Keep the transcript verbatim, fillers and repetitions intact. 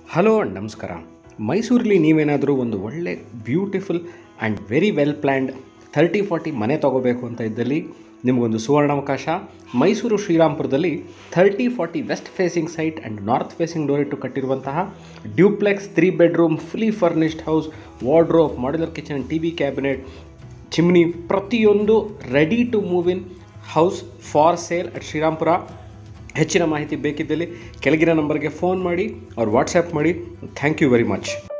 Hello ನಮಸ್ಕಾರ. ಮೈಸೂರಲ್ಲಿ ನೀವೇನಾದರೂ ಒಂದು ಒಳ್ಳೆ beautiful and very well planned thirty forty ಮನೆ ತೊಗೋಬೇಕು ಅಂತ ಇದ್ದಲ್ಲಿ ನಿಮಗೊಂದು ಸುವರ್ಣಾವಕಾಶ. ಮೈಸೂರು ಶ್ರೀರಾಂಪುರದಲ್ಲಿ thirty forty west facing site and north facing door ಇಟ್ಟು ಕಟ್ಟಿರುವಂತಹ duplex three bedroom fully furnished house, wardrobe, modular kitchen, T V cabinet, chimney, ಪ್ರತಿಯೊಂದು ready to move in house for sale at Srirampura. ಹೆಚ್ಚಿನ ಮಾಹಿತಿ ಬೇಕಿದ್ದಲ್ಲಿ ಕೆಳಗಿನ ನಂಬರ್ಗೆ ಫೋನ್ ಮಾಡಿ ಅವ್ರು WhatsApp ಮಾಡಿ. Thank you very much.